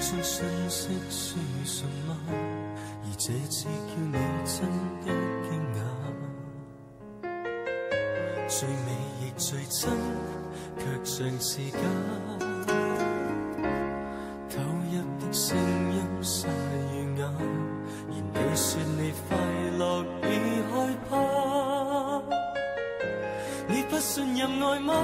信息是什么？而这次叫你真的惊讶，最美亦最真，却像是假。投入的聲音沙與啞，而你說你快樂已害怕，你不信任愛嗎？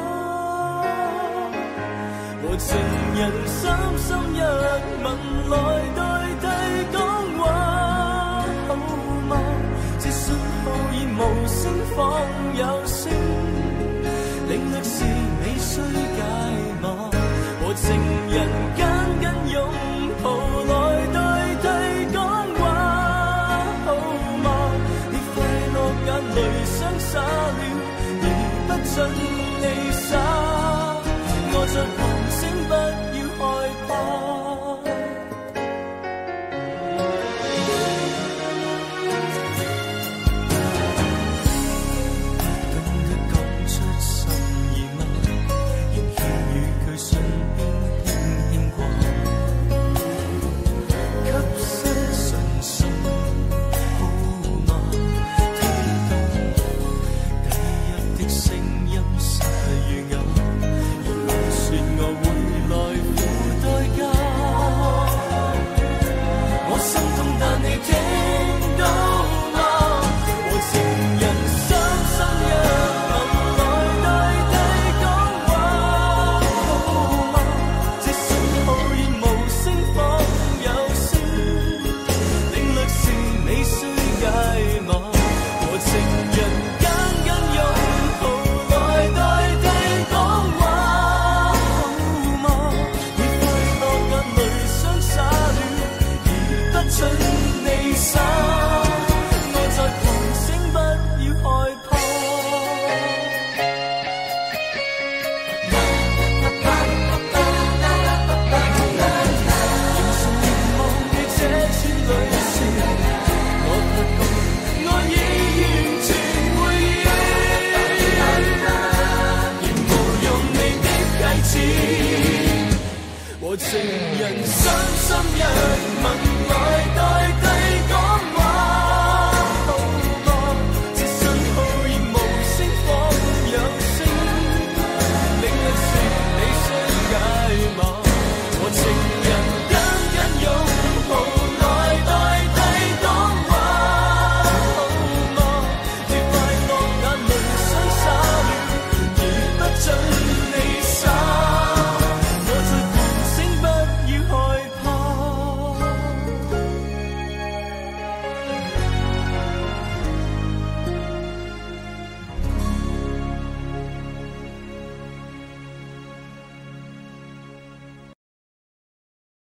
和情人三心一吻來代替講話，好嗎？這信號已無聲仿有聲，領略是你需解碼。和情人緊緊擁抱來代替講話，好嗎？你快樂眼淚相灑了，而不准你灑。我在旁聲，不要害怕。懂得講出心意嗎？仍欠與佢身邊輕輕掛，給些信心好嗎？聽到低入的聲音沙與啞，我會來付代價，我心痛但你聽到嗎？和情人三心一吻來代替講話，好嗎？這信號已無聲仿有聲，領略是你需解碼。和情人緊緊擁抱來代替講話，准你灑，我在旁聲，不要害怕。仍常凝望你這串淚線，我發覺愛已完全回應，仍無用你的戒指和情人。